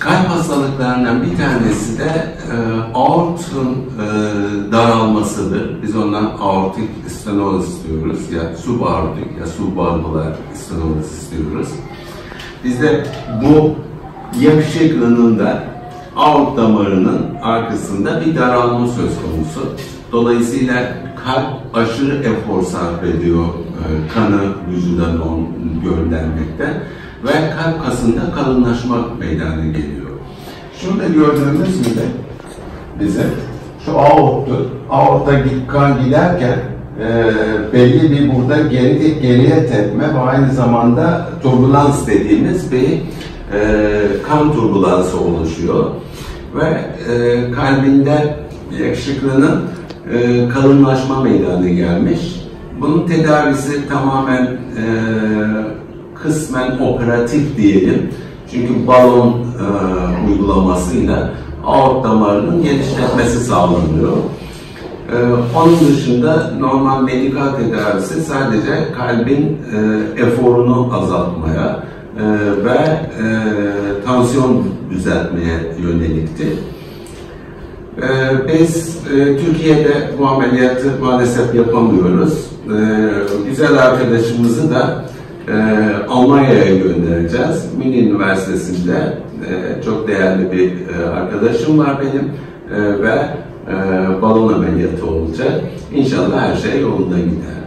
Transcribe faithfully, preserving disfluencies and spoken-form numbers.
Kalp hastalıklarından bir tanesi de e, aortun e, daralmasıdır. Biz ondan aortik stenoz diyoruz. Ya subaortik ya subvalvular stenoz diyoruz. Bizde bu yakışıklılığında aort damarının arkasında bir daralma söz konusu. Dolayısıyla kalp aşırı efor sarf ediyor e, kanı vücuda göndermekten ve kalp kasında kalınlaşma meydana geliyor. Şurada gördüğümüz gibi bize şu aorttur. Aortta kan giderken e, belli bir burada geri, geriye tepme ve aynı zamanda turbulans dediğimiz bir e, kan turbulansı oluşuyor. Ve e, kalbinde yakışıklının e, kalınlaşma meydana gelmiş. Bunun tedavisi tamamen e, kısmen operatif diyelim. Çünkü balon e, uygulamasıyla aort damarının genişletmesi sağlanıyor. E, onun dışında normal medikal tedavisi sadece kalbin e, eforunu azaltmaya e, ve e, tansiyon düzeltmeye yönelikti. E, biz e, Türkiye'de bu ameliyatı maalesef yapamıyoruz. E, güzel arkadaşımızı da e, Almanya'ya göndereceğiz. Münih Üniversitesi'nde e, çok değerli bir e, arkadaşım var benim e, ve e, balon ameliyatı olacak. İnşallah her şey yolunda gider.